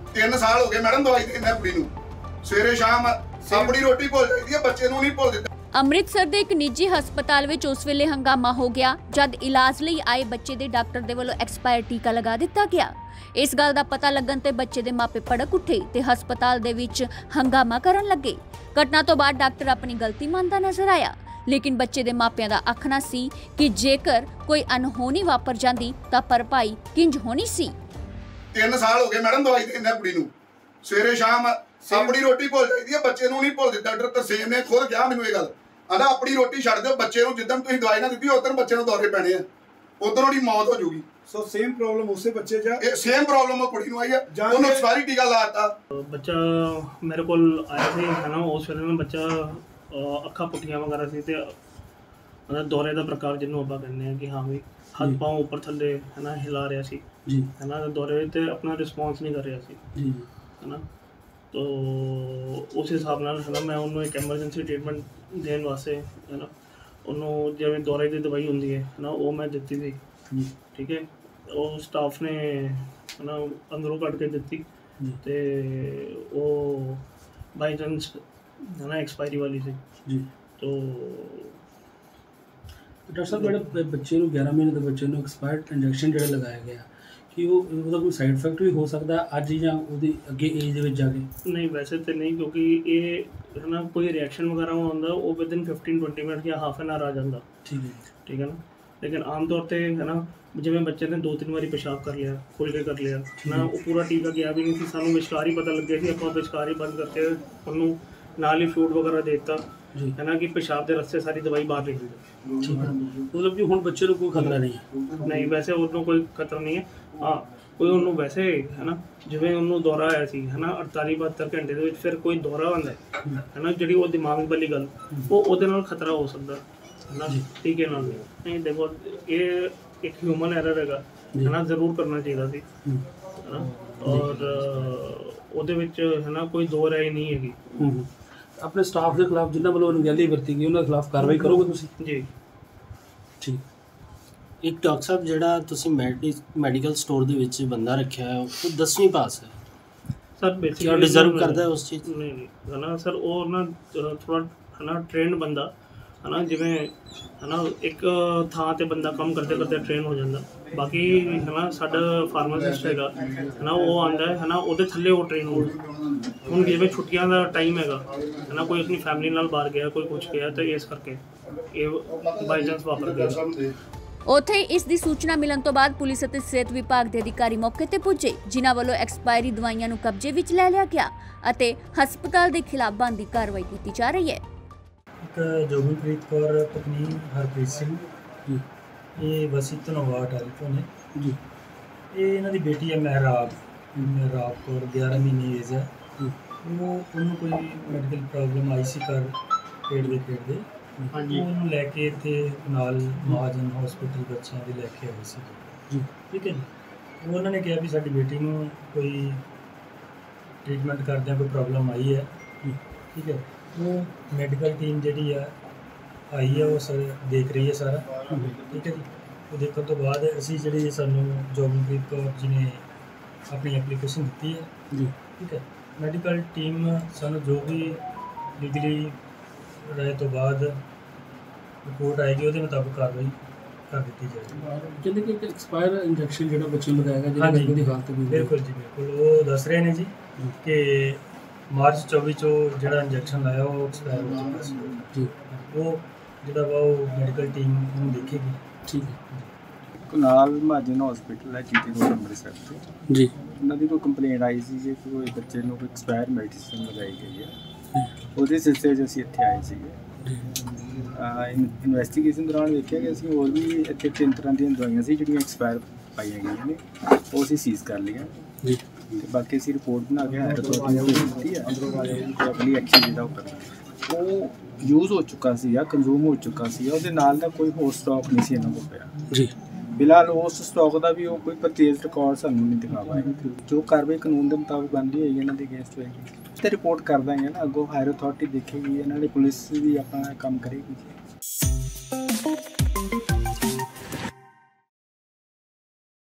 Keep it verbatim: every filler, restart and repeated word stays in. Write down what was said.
तीन साल हो गए मैडम दवाई देना कुड़ी नूं सवेरे शाम अपनी रोटी भुल जाती है बच्चे नूं नहीं भुल दिता। ਅੰਮ੍ਰਿਤਸਰ ਦੇ ਇੱਕ ਨਿੱਜੀ ਹਸਪਤਾਲ ਵਿੱਚ ਉਸ ਵੇਲੇ ਹੰਗਾਮਾ ਹੋ ਗਿਆ ਜਦ ਇਲਾਜ ਲਈ ਆਏ ਬੱਚੇ ਦੇ ਡਾਕਟਰ ਦੇ ਵੱਲੋਂ ਐਕਸਪਾਇਰ ਟੀਕਾ ਲਗਾ ਦਿੱਤਾ ਗਿਆ। ਇਸ ਗੱਲ ਦਾ ਪਤਾ ਲੱਗਣ ਤੇ ਬੱਚੇ ਦੇ ਮਾਪੇ ਭੜਕ ਉੱਠੇ ਤੇ ਹਸਪਤਾਲ ਦੇ ਵਿੱਚ ਹੰਗਾਮਾ ਕਰਨ ਲੱਗੇ। ਘਟਨਾ ਤੋਂ ਬਾਅਦ ਡਾਕਟਰ ਆਪਣੀ ਗਲਤੀ ਮੰਨਦਾ ਨਜ਼ਰ ਆਇਆ, ਲੇਕਿਨ ਬੱਚੇ ਦੇ ਮਾਪਿਆਂ ਦਾ ਆਖਣਾ ਸੀ ਕਿ ਜੇਕਰ ਕੋਈ ਅਨਹੋਣੀ ਵਾਪਰ ਜਾਂਦੀ ਤਾਂ ਭਰਪਾਈ ਕਿੰਜ ਹੋਣੀ ਸੀ। तीन साल हो गए मैडम दवाई देना कुड़ी नूं सवेरे शाम अपनी रोटी भुल जाती है बच्चे नूं नहीं भुल दिता। डॉक्टर तरसेम ने खुद कहा मैनूं ये गल आंदा अपनी रोटी छड्ड दिओ बच्चे नूं जिद्दन तुसीं दवाई ना दित्ती उधर बच्चे नूं दौरे पैणे आ उधर ओहदी मौत हो जूगी। सो सेम प्रॉब्लम उसे बच्चे च ये सेम प्रॉब्लम कुड़ी नूं आई है उहनूं एक्सपायरी टीका लाता। बच्चा मेरे कोल आया सी है ना उस वेले ना बच्चा अखा पुट्ठियां वगैरह सी ते मतलब दौरे का प्रकार जिन्हों आप कहने कि हाँ भी हाथ पाँव उपर थले है ना हिला रहा सी है ना दौरे ते अपना रिस्पॉन्स नहीं कर रहा सी है ना। तो उस हिसाब नाल है ना मैं उन्होंने एक एमरजेंसी ट्रीटमेंट देने वास्ते है ना उन्होंने जिवें दौरे की दवाई होंदी है ना वो मैं दिती थी ठीक है। वो स्टाफ ने है ना अंदरों कट के दिती ते वो बाई चांस है ना एक्सपायरी वाली सी तो डॉक्टर साहब जो बच्चे को ग्यारह महीने के बच्चे को एक्सपायर्ड इंजैक्शन जो लगाया गया कि वो उसका कोई साइड इफेक्ट भी हो सकता है अज या उसकी अगे एज के जाके? नहीं वैसे तो नहीं क्योंकि ये है ना कोई रिएक्शन वगैरह होता वो within fifteen twenty minute या हाफ एन आवर आ जाता ठीक है ठीक है ना। लेकिन आम तौर पर है ना जिवें बच्चे ने दो तीन बारी पेशाब कर लिया खुल के कर लिया ना वो पूरा टीका गया भी नहीं थी सानू विचकार ही पता लग गया कि आप विचकार ही बंद करके उन्होंने नाल ही फ्रूट वगैरह देता है ना कि पेशाब के रस्ते सारी दवाई बाहर निकल गई ठीक है। मतलब कि हुण बच्चे को कोई खतरा नहीं है? नहीं वैसे उन्होंने कोई खतरा नहीं है। हाँ कोई उन्होंने वैसे है ना जिवें उन्होंने दौरा आया सी है ना अड़ताली बहत्तर घंटे दे विच फिर कोई दौरा होंदा है ना जिहड़ी वो दिमाग वाली गल वो उहदे नाल खतरा हो सकदा है ना टीके नाल नहीं। देखो ये एक ह्यूमन एरर हैगा है ना जरूर करना चाहिए सी है ना और उहदे विच है ना कोई दो राय नहीं हैगी। अपने स्टाफ के खिलाफ जिन्होंने वालों अनगैली वरती गई उन्होंने खिलाफ कार्रवाई करोगे तुसीं? जी ठीक। एक डॉक्टर साहब जिहड़ा तुसीं मैडी मैडिकल स्टोर दे विच बंदा रखिया है वो दसवीं पास है सर बेसिकली क्या डिजर्व करता है उस चीज़? नहीं नहीं है ना सर वो ना थोड़ा है ना ट्रेंड बंदा है ना जिवें है ना एक थां ते बंदा काम करते करते ट्रेन हो जाता बाकी है ना साडा फार्मासिस्ट हैगा है ना वो आंदा है ना उहदे थल्ले वो ट्रेन हो हुण जिवें छुट्टियां दा टाइम हैगा है ना कोई अपनी फैमिली नाल बाहर गया कोई कुछ गया तो इस करके ये बाई चांस वापर गया। ਉੱਥੇ ਇਸ ਦੀ ਸੂਚਨਾ ਮਿਲਣ ਤੋਂ ਬਾਅਦ ਪੁਲਿਸ ਅਤੇ ਸਿਹਤ ਵਿਭਾਗ ਦੇ ਅਧਿਕਾਰੀ ਮੌਕੇ ਤੇ ਪੁੱਜੇ ਜਿਨ੍ਹਾਂ ਵੱਲੋਂ ਐਕਸਪਾਇਰੀ ਦਵਾਈਆਂ ਨੂੰ ਕਬਜ਼ੇ ਵਿੱਚ ਲੈ ਲਿਆ ਗਿਆ ਅਤੇ ਹਸਪਤਾਲ ਦੇ ਖਿਲਾਫ ਬਣਦੀ ਕਾਰਵਾਈ ਕੀਤੀ ਜਾ ਰਹੀ ਹੈ। ਇੱਕ ਜੋਗਨਪ੍ਰੀਤ ਕੌਰ ਪਤਨੀ ਹਰਪ੍ਰੀਤ ਸਿੰਘ ਇਹ ਵਸੀ ਧਨਵਾੜ ਵਾਲੀ ਤੋਂ ਨੇ ਜੀ। ਇਹ ਇਹਨਾਂ ਦੀ ਬੇਟੀ ਹੈ ਮਹਿਰਾਬ ਮਹਿਰਾਬ ਕੌਰ ਗਿਆਰਾਂ ਮਹੀਨੇ ਏਜ ਹੈ। ਉਹ ਉਹਨੂੰ ਕੋਈ ਮੈਡੀਕਲ ਪ੍ਰੋਬਲਮ ਆਈ ਸੀ ਘਰ ਪੇਟ ਦੇ ਪੇਟ ਦੇ ਹਾਂਜੀ ਉਹਨੂੰ ਲੈ ਕੇ ਇੱਥੇ ਨਾਲ ਮਹਾਜਨ ਹਸਪੀਟਲ ਬੱਚਿਆਂ ਦੇ ਲੈ ਕੇ ਆਏ ਸੀ ਜੀ ਠੀਕ ਹੈ ਜੀ। ਉਹਨਾਂ ਨੇ ਕਿਹਾ ਵੀ ਸਾਡੀ ਬੇਟੀ ਨੂੰ ਕੋਈ ਟ੍ਰੀਟਮੈਂਟ ਕਰਦਿਆਂ ਕੋਈ ਪ੍ਰੋਬਲਮ ਆਈ ਹੈ ਜੀ ਠੀਕ ਹੈ। ਉਹ ਮੈਡੀਕਲ ਟੀਮ ਜਿਹੜੀ ਆ ਆਈ ਹੈ ਉਹ ਸਰ ਦੇਖ ਰਹੀ ਹੈ ਸਾਰਾ ਠੀਕ ਹੈ ਜੀ। ਉਹ ਦੇਖਣ ਤੋਂ ਬਾਅਦ ਅਸੀਂ ਜਿਹੜੀ ਸਾਨੂੰ ਜੋਗਨਪ੍ਰੀਤ ਕੌਰ ਜੀ ਨੇ ਆਪਣੀ ਐਪਲੀਕੇਸ਼ਨ ਦਿੱਤੀ ਹੈ ਜੀ ਠੀਕ ਹੈ। ਮੈਡੀਕਲ ਟੀਮ ਸਾਨੂੰ ਜੋ ਵੀ ਲੀਗਲੀ ਰਾਏ ਤੋਂ ਬਾਅਦ ਰਿਪੋर्ट आएगी ਉਹਦੇ ਮੁਤਾਬਕ ਕਾਰਵਾਈ ਕਰ ਦਿੱਤੀ ਜਾਏਗੀ। ਕਹਿੰਦੇ ਕਿ ਐਕਸਪਾਇਰ ਇੰਜੈਕਸ਼ਨ ਜਿਹੜਾ ਬੱਚੇ ਨੂੰ ਲਗਾਇਆ ਗਿਆ ਜਿਹੜਾ ਬੱਚੇ ਦੀ ਹਾਲਤ ਵੀ ਬਿਲਕੁਲ ਜੀ ਬਿਲਕੁਲ ਉਹ ਦੱਸ ਰਹੇ ਨੇ ਜੀ ਕਿ ਮਾਰਚ ਚੌਵੀ ਚੋਂ ਜਿਹੜਾ ਇੰਜੈਕਸ਼ਨ ਲਾਇਆ ਉਹ ਐਕਸਪਾਇਰ ਹੋ ਚੁੱਕਾ ਸੀ ਜੀ। ਉਹ ਜਿਹੜਾ ਵਾ ਉਹ ਮੈਡੀਕਲ ਟੀਮ ਨੂੰ ਦੇਖੇਗੀ ਠੀਕ ਹੈ। ਕੁਨਾਲ ਮਹਾਜਨ ਹਸਪੀਟਲ ਹੈ ਜੀਟੀ ਰੋਡ ਅੰਮ੍ਰਿਤਸਰ ਤੋਂ ਜੀ। ਉਹਨਾਂ ਦੀ ਕੋਈ ਕੰਪਲੇਂਟ ਆਈ ਸੀ ਕਿ ਕੋਈ ਬੱਚੇ ਨੂੰ ਕੋਈ ਐਕਸਪਾਇਰ ਮੈਡੀਸਿਨ ਲਗਾਈ ਗਈ ਹੈ ਉਹਦੇ ਸਿਲਸਿਲੇ 'ਚ ਅਸੀਂ ਇੱਥੇ ਆਏ ਸੀਗੇ। ਇਨਵੈਸਟੀਗੇਸ਼ਨ ਦੌਰਾਨ ਵੇਖਿਆ ਕਿ ਅਸੀਂ ਹੋਰ ਵੀ ਇੱਥੇ ਤਿੰਨ ਤਰ੍ਹਾਂ ਦੀਆਂ ਦਵਾਈਆਂ ਸੀ ਜਿਹੜੀਆਂ ਐਕਸਪਾਇਰ ਪਾਈਆਂ ਗਈਆਂ ਨੇ ਉਹ ਅਸੀਂ ਸੀਜ਼ ਕਰ ਲਈਆਂ ਜੀ। ਅਤੇ ਬਾਕੀ ਅਸੀਂ ਰਿਪੋਰਟ ਬਣਾ ਕੇ ਹਾਇਰ ਅਥਾਰਟੀ ਨੂੰ ਦਿੱਤੀ ਹੈ ਅਗਲੀ ਐਕਸ਼ਨ ਜਿਹੜਾ ਉਹ ਕਰਨਾ। ਉਹ ਯੂਜ਼ ਹੋ ਚੁੱਕਾ ਸੀ ਜਾਂ ਕੰਜ਼ੂਮ ਹੋ ਚੁੱਕਾ ਸੀ ਉਹਦੇ ਨਾਲ ਦਾ ਕੋਈ ਹੋਰ ਸਟਾਕ ਨਹੀਂ ਸੀ ਇਹਨਾਂ ਕੋਲ ਪਿਆ ਜੀ। ਫਿਲਹਾਲ ਉਸ ਸਟਾਕ ਦਾ ਵੀ ਉਹ ਕੋਈ ਪਰਚੇਜ਼ ਰਿਕਾਰਡ ਸਾਨੂੰ ਨਹੀਂ ਦਿਖਾ ਪਾਏ। ਜੋ ਕਾਰਵਾਈ ਕਾਨੂੰਨ ਦੇ ਮੁਤਾਬਕ ਬਣਦੀ ਹੋਏਗੀ ਇਹਨਾਂ ਦੇ ਅਗੇਂਸਟ ਹੋਏਗੀ ਤੇ ਰਿਪੋਰਟ ਕਰ ਦਾਂਗੇ ਨਾ ਅੱਗੋਂ ਹਾਇਰ ਅਥਾਰਟੀ ਦੇਖੇਗੀ ਇਹਨਾਂ ਦੀ ਪੁਲਿਸ ਵੀ ਆਪਣਾ ਕੰਮ ਕਰੇਗੀ।